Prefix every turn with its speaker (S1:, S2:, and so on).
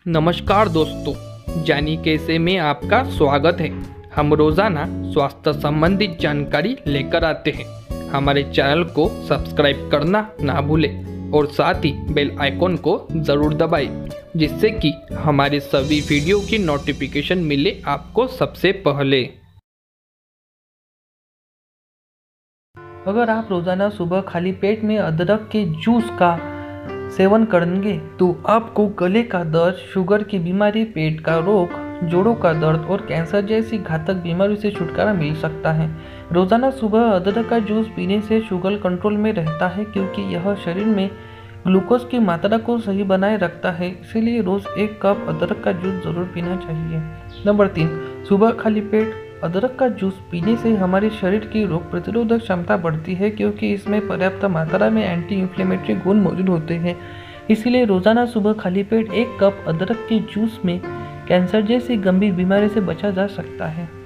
S1: नमस्कार दोस्तों, जानी कैसे में आपका स्वागत है। हम रोज़ाना स्वास्थ्य संबंधित जानकारी लेकर आते हैं। हमारे चैनल को सब्सक्राइब करना ना भूलें और साथ ही बेल आइकॉन को ज़रूर दबाएं, जिससे कि हमारे सभी वीडियो की नोटिफिकेशन मिले आपको सबसे पहले।
S2: अगर आप रोज़ाना सुबह खाली पेट में अदरक के जूस का सेवन करेंगे तो आपको गले का दर्द, शुगर की बीमारी, पेट का रोग, जोड़ों का दर्द और कैंसर जैसी घातक बीमारियों से छुटकारा मिल सकता है। रोज़ाना सुबह अदरक का जूस पीने से शुगर कंट्रोल में रहता है, क्योंकि यह शरीर में ग्लूकोज की मात्रा को सही बनाए रखता है। इसीलिए रोज़ 1 कप अदरक का जूस ज़रूर पीना चाहिए। नंबर 3, सुबह खाली पेट अदरक का जूस पीने से हमारे शरीर की रोग प्रतिरोधक क्षमता बढ़ती है, क्योंकि इसमें पर्याप्त मात्रा में एंटी इन्फ्लेमेटरी गुण मौजूद होते हैं। इसीलिए रोज़ाना सुबह खाली पेट 1 कप अदरक के जूस में कैंसर जैसी गंभीर बीमारी से बचा जा सकता है।